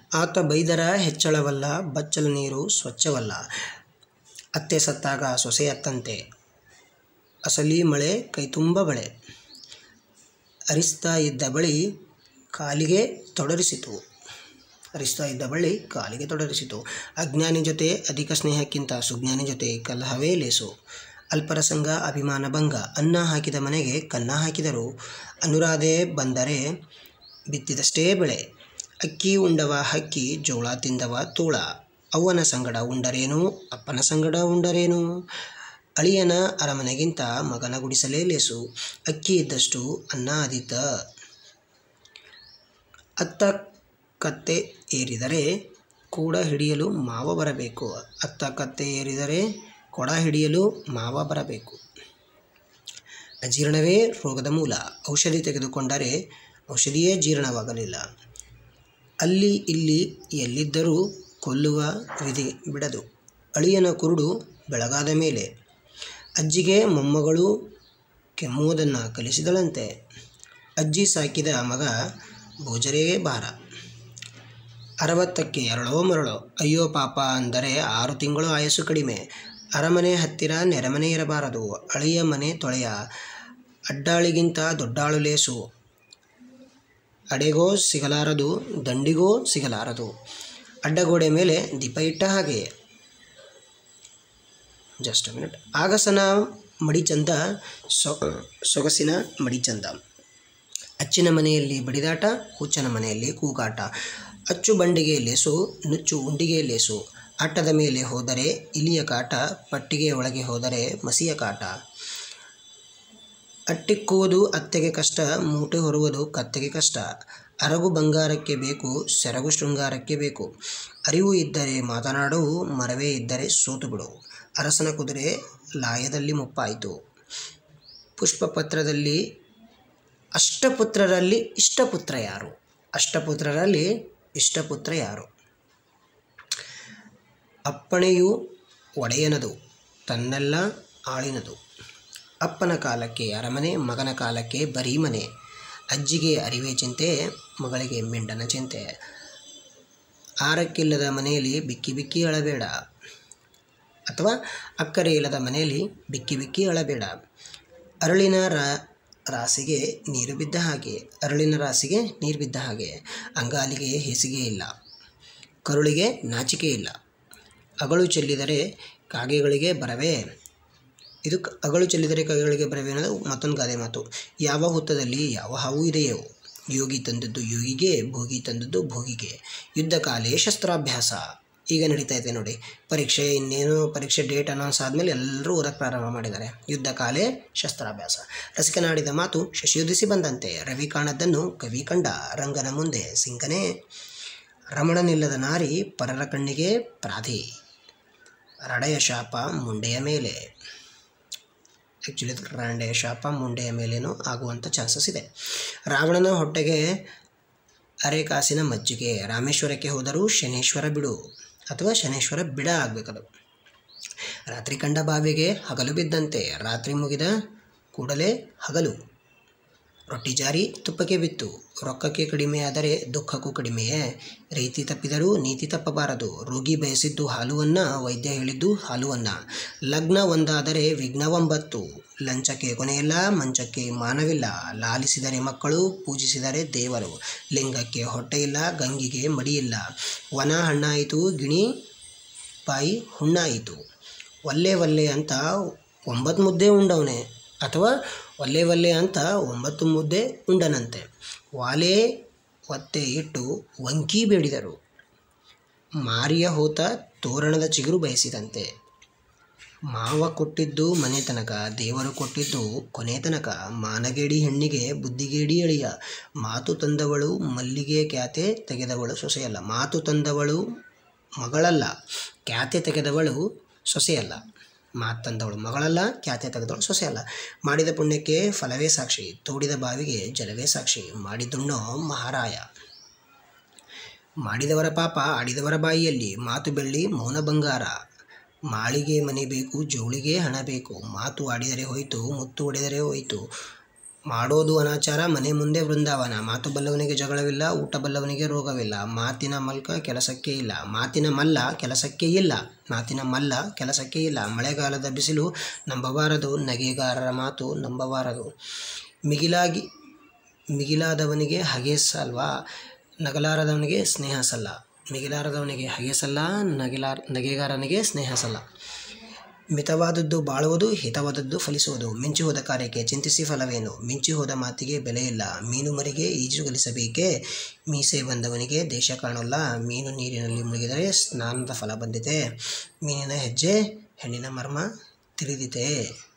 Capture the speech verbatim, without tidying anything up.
ಆತ ಬೈದರ ಹೆಚ್ಚಳವಲ್ಲ, ಬಚ್ಚಲ ನೀರು ಸ್ವಚ್ಛವಲ್ಲ. ಅತ್ತೆ ಸತ್ತಾಗ ಸೊಸೆ ಅತ್ತಂತೆ, ಅಸಲಿ ಮಳೆ ಕೈತುಂಬ ಬಳೆ. ಅರಿಸ್ತಾ ಇದ್ದ ಬಳಿ ಕಾಲಿಗೆ ತೊಡರಿಸಿತು ಅರಿಸ್ತಾ ಇದ್ದ ಬಳಿ ಕಾಲಿಗೆ ತೊಡರಿಸಿತು. ಅಜ್ಞಾನಿ ಜೊತೆ ಅಧಿಕ ಸ್ನೇಹಕ್ಕಿಂತ ಸುಜ್ಞಾನಿ ಜೊತೆ ಕಲಹವೇ ಲೇಸು. ಅಲ್ಪರಸಂಗ ಅಭಿಮಾನ ಭಂಗ. ಅನ್ನ ಹಾಕಿದ ಮನೆಗೆ ಕನ್ನ ಹಾಕಿದರು. ಅನುರಾಧೆ ಬಂದರೆ ಬಿತ್ತಿದಷ್ಟೇ ಬೆಳೆ. ಅಕ್ಕಿ ಉಂಡವ ಹಕ್ಕಿ, ಜೋಳ ತಿಂದವ ತೂಳ. ಅವ್ವನ ಸಂಗಡ ಉಂಡರೇನು, ಅಪ್ಪನ ಸಂಗಡ ಉಂಡರೇನು. ಅಳಿಯನ ಅರಮನೆಗಿಂತ ಮಗನ ಗುಡಿಸಲೇ ಲೇಸು. ಅಕ್ಕಿ ಇದ್ದಷ್ಟು ಅನ್ನ ಅದಿತ. ಅತ್ತ ಕತ್ತೆ ಏರಿದರೆ ಕೂಡ ಹಿಡಿಯಲು ಮಾವ ಬರಬೇಕು. ಅತ್ತ ಕತ್ತೆ ಏರಿದರೆ ಕೊಡ ಹಿಡಿಯಲು ಮಾವ ಬರಬೇಕು. ಅಜೀರ್ಣವೇ ರೋಗದ ಮೂಲ. ಔಷಧಿ ತೆಗೆದುಕೊಂಡರೆ ಔಷಧಿಯೇ ಜೀರ್ಣವಾಗಲಿಲ್ಲ. ಅಲ್ಲಿ ಇಲ್ಲಿ ಎಲ್ಲಿದ್ದರೂ ಕೊಲ್ಲುವ ವಿಧಿ ಬಿಡದು. ಅಳಿಯನ ಕುರುಡು ಬೆಳಗಾದ ಮೇಲೆ ಅಜ್ಜಿಗೆ ಮೊಮ್ಮಗಳು ಕೆಮ್ಮುವುದನ್ನು ಕಲಿಸಿದಳಂತೆ. ಅಜ್ಜಿ ಸಾಕಿದ ಮಗ ಭೋಜರೆಯೇ ಭಾರ. ಅರವತ್ತಕ್ಕೆ ಎರಳೋ ಮರಳೋ. ಅಯ್ಯೋ ಪಾಪ ಅಂದರೆ ಆರು ತಿಂಗಳು ಆಯಸ್ಸು ಕಡಿಮೆ. ಅರಮನೆ ಹತ್ತಿರ ನೆರೆಮನೆ ಇರಬಾರದು. ಅಳಿಯ ಮನೆ ತೊಳೆಯ. ಅಡ್ಡಾಳಿಗಿಂತ ದೊಡ್ಡಾಳು ಲೇಸು. ಅಡೆಗೋ ಸಿಗಲಾರದು, ದಂಡಿಗೋ ಸಿಗಲಾರದು. ಅಡ್ಡಗೋಡೆ ಮೇಲೆ ದೀಪ ಇಟ್ಟ ಹಾಗೆ. Just a minute. ಆಗಸನ ಮಡಿಚಂದ, ಸೊ ಸೊಗಸಿನ ಮಡಿಚಂದ. ಅಚ್ಚಿನ ಮನೆಯಲ್ಲಿ ಬಡಿದಾಟ, ಹುಚ್ಚನ ಮನೆಯಲ್ಲಿ ಕೂಗಾಟ. ಅಚ್ಚು ಬಂಡಿಗೆ ಲೇಸು, ನುಚ್ಚು ಉಂಡಿಗೆ ಲೇಸು. ಅಟ್ಟದ ಮೇಲೆ ಹೋದರೆ ಇಲಿಯ ಕಾಟ, ಪಟ್ಟಿಗೆ ಒಳಗೆ ಹೋದರೆ ಮಸಿಯ ಕಾಟ. ಅಟ್ಟಿಕ್ಕುವುದು ಅತ್ತೆಗೆ ಕಷ್ಟ, ಮೂಟೆ ಹೊರುವುದು ಕತ್ತೆಗೆ ಕಷ್ಟ. ಅರಗು ಬಂಗಾರಕ್ಕೆ ಬೇಕು, ಸೆರಗು ಶೃಂಗಾರಕ್ಕೆ ಬೇಕು. ಅರಿವು ಇದ್ದರೆ ಮಾತನಾಡು, ಮರವೇ ಇದ್ದರೆ ಸೋತು ಬಿಡು. ಅರಸನ ಕುದುರೆ ಲಾಯದಲ್ಲಿ ಮುಪ್ಪಾಯಿತು. ಪುಷ್ಪಪತ್ರದಲ್ಲಿ ಅಷ್ಟಪುತ್ರರಲ್ಲಿ ಇಷ್ಟಪುತ್ರ ಯಾರು? ಅಷ್ಟಪುತ್ರರಲ್ಲಿ ಇಷ್ಟಪುತ್ರ ಯಾರು? ಅಪ್ಪಣೆಯು ಒಡೆಯನದು, ತನ್ನೆಲ್ಲ ಆಳಿನದು. ಅಪ್ಪನ ಕಾಲಕ್ಕೆ ಅರಮನೆ, ಮಗನ ಕಾಲಕ್ಕೆ ಬರೀ ಮನೆ. ಅಜ್ಜಿಗೆ ಅರಿವೆ ಚಿಂತೆ, ಮಗಳಿಗೆ ಮೆಂಡನ ಚಿಂತೆ. ಆರಕ್ಕಿಲ್ಲದ ಮನೆಯಲ್ಲಿ ಬಿಕ್ಕಿ ಬಿಕ್ಕಿ ಅಳಬೇಡ, ಅಥವಾ ಅಕ್ಕರೆ ಇಲ್ಲದ ಮನೆಯಲ್ಲಿ ಬಿಕ್ಕಿ ಬಿಕ್ಕಿ ಅಳಬೇಡ. ಅರಳಿನ ರಾ ರಾಸಿಗೆ ನೀರು ಬಿದ್ದ ಹಾಗೆ. ಅರಳಿನ ರಾಸಿಗೆ ನೀರು ಬಿದ್ದ ಹಾಗೆ. ಅಂಗಾಲಿಗೆ ಹೇಸಿಗೆ ಇಲ್ಲ, ಕರುಳಿಗೆ ನಾಚಿಕೆ ಇಲ್ಲ. ಅಗಳು ಚೆಲ್ಲಿದರೆ ಕಾಗೆಗಳಿಗೆ ಬರವೇ. ಇದು ಅಗಳು ಚೆಲ್ಲಿದರೆ ಕಾಗೆಗಳಿಗೆ ಬರವೇ ಅನ್ನೋದು ಮತ್ತೊಂದು ಗಾದೆ ಮಾತು. ಯಾವ ಹುತ್ತದಲ್ಲಿ ಯಾವ ಹಾವು ಇದೆಯೋ. ಯೋಗಿ ತಂದದ್ದು ಯೋಗಿಗೆ, ಭೋಗಿ ತಂದದ್ದು ಭೋಗಿಗೆ. ಯುದ್ಧ ಕಾಲೇ ಶಸ್ತ್ರಾಭ್ಯಾಸ. ಈಗ ನಡೀತಾ ಇದೆ ನೋಡಿ ಪರೀಕ್ಷೆ. ಇನ್ನೇನು ಪರೀಕ್ಷೆ ಡೇಟ್ ಅನೌನ್ಸ್ ಆದಮೇಲೆ ಎಲ್ಲರೂ ಓದಕ್ಕೆ ಪ್ರಾರಂಭ ಮಾಡಿದ್ದಾರೆ. ಯುದ್ಧ ಕಾಲೇ ಶಸ್ತ್ರಾಭ್ಯಾಸ. ರಸಿಕನಾಡಿದ ಮಾತು ಶಶಿಯುದಿಸಿ ಬಂದಂತೆ. ರವಿ ಕಾಣದ್ದನ್ನು ಕವಿ ಕಂಡ, ರಂಗನ ಮುಂದೆ ಸಿಂಗನೇ. ರಮಣನಿಲ್ಲದ ನಾರಿ ಪರರ ಕಣ್ಣಿಗೆ ಪ್ರಾಧಿ. ರಡೆಯ ಶಾಪ ಮುಂಡೆಯ ಮೇಲೆ. ಆ್ಯಕ್ಚುಲಿ ರಂಡೆಯ ಶಾಪ ಮುಂಡೆಯ ಮೇಲೇನೂ ಆಗುವಂಥ ಚಾನ್ಸಸ್ ಇದೆ. ರಾವಣನ ಹೊಟ್ಟೆಗೆ ಅರೆಕಾಸಿನ ಮಜ್ಜಿಗೆ. ರಾಮೇಶ್ವರಕ್ಕೆ ಹೋದರೂ ಶನೇಶ್ವರ ಬಿಡು, ಅಥವಾ ಶನೇಶ್ವರ ಬಿಡ ಆಗಬೇಕದು. ರಾತ್ರಿ ಕಂಡ ಬಾವಿಗೆ ಹಗಲು ಬಿದ್ದಂತೆ. ರಾತ್ರಿ ಮುಗಿದ ಕೂಡಲೇ ಹಗಲು. ರೊಟ್ಟಿ ಜಾರಿ ತುಪ್ಪಕ್ಕೆ ಬಿತ್ತು. ರೊಕ್ಕಕ್ಕೆ ಕಡಿಮೆಯಾದರೆ ದುಃಖಕ್ಕೂ ಕಡಿಮೆಯೇ. ರೀತಿ ತಪ್ಪಿದರೂ ನೀತಿ ತಪ್ಪಬಾರದು. ರೋಗಿ ಬಯಸಿದ್ದು ಹಾಲುವನ್ನ, ವೈದ್ಯ ಹೇಳಿದ್ದು ಹಾಲುವನ್ನ. ಲಗ್ನ ಒಂದಾದರೆ ವಿಘ್ನ ಒಂಬತ್ತು. ಲಂಚಕ್ಕೆ ಕೊನೆಯಿಲ್ಲ, ಮಂಚಕ್ಕೆ ಮಾನವಿಲ್ಲ. ಲಾಲಿಸಿದರೆ ಮಕ್ಕಳು, ಪೂಜಿಸಿದರೆ ದೇವರು. ಲಿಂಗಕ್ಕೆ ಹೊಟ್ಟೆಯಿಲ್ಲ, ಗಂಗಿಗೆ ಮಡಿಯಿಲ್ಲ. ವನ ಹಣ್ಣಾಯಿತು, ಗಿಣಿ ಬಾಯಿ ಹುಣ್ಣಾಯಿತು. ಒಲ್ಲೆ ಒಲ್ಲೆ ಅಂತ ಒಂಬತ್ತು ಮುದ್ದೆ ಉಂಡವನೇ, ಅಥವಾ ಒಲ್ಲೆ ಒಲ್ಲೆ ಅಂತ ಒಂಬತ್ತು ಮುದ್ದೆ ಉಂಡನಂತೆ. ವಾಲೆ ಒತ್ತೆ ಇಟ್ಟು ವಂಕಿ ಬೇಡಿದರು. ಮಾರಿಯ ಹೋತ ತೋರಣದ ಚಿಗುರು ಬಯಸಿದಂತೆ. ಮಾವ ಕೊಟ್ಟಿದ್ದು ಮನೆ ತನಕ, ದೇವರು ಕೊಟ್ಟಿದ್ದು ಕೊನೆ ತನಕ. ಮಾನಗೇಡಿ ಹೆಣ್ಣಿಗೆ ಬುದ್ಧಿಗೇಡಿ ಅಳಿಯ. ಮಾತು ತಂದವಳು ಮಲ್ಲಿಗೆ ಖ್ಯಾತೆ ತೆಗೆದವಳು ಸೊಸೆಯಲ್ಲ. ಮಾತು ತಂದವಳು ಮಗಳಲ್ಲ, ಖ್ಯಾತೆ ತೆಗೆದವಳು ಸೊಸೆಯಲ್ಲ. ಮಾತು ತಂದವಳು ಮಗಳಲ್ಲ, ಖ್ಯಾತೆ ತೆಗೆದವಳು ಸೊಸೆಯಲ್ಲ. ಮಾಡಿದ ಪುಣ್ಯಕ್ಕೆ ಫಲವೇ ಸಾಕ್ಷಿ, ತೋಡಿದ ಬಾವಿಗೆ ಜಲವೇ ಸಾಕ್ಷಿ. ಮಾಡಿದುಣ್ಣೋ ಮಹಾರಾಯ. ಮಾಡಿದವರ ಪಾಪ ಆಡಿದವರ ಬಾಯಿಯಲ್ಲಿ. ಮಾತು ಬೆಳ್ಳಿ ಮೌನ ಬಂಗಾರ. ಮಾಳಿಗೆ ಮನೆ ಬೇಕು, ಜೋಳಿಗೆ ಹಣ ಬೇಕು. ಮಾತು ಆಡಿದರೆ ಹೋಯಿತು, ಮುತ್ತು ಹೊಡೆದರೆ ಹೋಯಿತು. ಮಾಡೋದು ಅನಾಚಾರ ಮನೆ ಮುಂದೆ ವೃಂದಾವನ. ಮಾತು ಬಲ್ಲವನಿಗೆ ಜಗಳವಿಲ್ಲ, ಊಟ ಬಲ್ಲವನಿಗೆ ರೋಗವಿಲ್ಲ. ಮಾತಿನ ಮಲ್ಕ ಕೆಲಸಕ್ಕೆ ಇಲ್ಲ, ಮಾತಿನ ಮಲ್ಲ ಕೆಲಸಕ್ಕೆ ಇಲ್ಲ, ಮಾತಿನ ಮಲ್ಲ ಕೆಲಸಕ್ಕೆ ಇಲ್ಲ. ಮಳೆಗಾಲದ ಬಿಸಿಲು ನಂಬಬಾರದು, ನಗೆಗಾರರ ಮಾತು ನಂಬಬಾರದು. ಮಿಗಿಲಾಗಿ ಮಿಗಿಲಾದವನಿಗೆ ಹಗೆ ಸಲ್ವ, ನಗಲಾರದವನಿಗೆ ಸ್ನೇಹ ಸಲ್ಲ. ಮಿಗಿಲಾರದವನಿಗೆ ಹಗೆ ಸಲ್ಲ, ನಗಿಲಾರ ನಗೆಗಾರನಿಗೆ ಸ್ನೇಹ ಸಲ್ಲ. ಮಿತವಾದದ್ದು ಬಾಳುವುದು, ಹಿತವಾದದ್ದು ಫಲಿಸುವುದು. ಮಿಂಚಿ ಹೋದ ಕಾರ್ಯಕ್ಕೆ ಚಿಂತಿಸಿ ಫಲವೇನು? ಮಿಂಚಿ ಹೋದ ಮಾತಿಗೆ ಬೆಲೆ ಇಲ್ಲ. ಮೀನು ಮರಿಗೆ ಈಜು ಕಲಿಸಬೇಕೇ? ಮೀಸೆ ಬಂದವನಿಗೆ ದೇಶ ಕಾಣೋಲ್ಲ. ಮೀನು ನೀರಿನಲ್ಲಿ ಮುಳುಗಿದರೆ ಸ್ನಾನದ ಫಲ ಬಂದಿದೆ. ಮೀನಿನ ಹೆಜ್ಜೆ ಹೆಣ್ಣಿನ ಮರ್ಮ ತಿಳಿದಿದೆ.